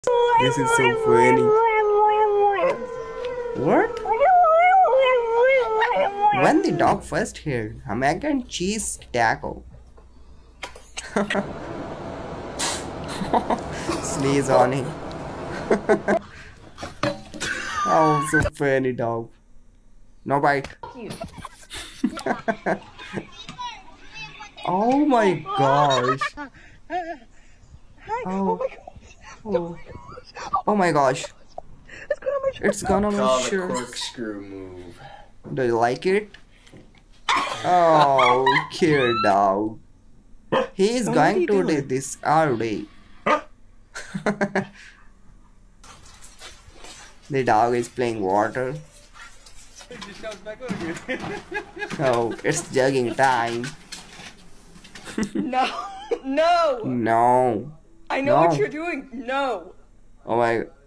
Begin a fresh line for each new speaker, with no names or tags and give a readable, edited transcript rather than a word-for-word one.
This is so funny. What? When the dog first heard a mac and cheese taco, sneeze on him. Oh, so funny dog. No bite. Oh my gosh. Oh. Oh. Oh my gosh. It's gonna on my shirt.
Corkscrew move.
Do you like it? Oh, cute dog. He is going to do this all day. The dog is playing water. Oh, it's jogging time.
No, no.
No.
I know what you're doing. No.
Oh my.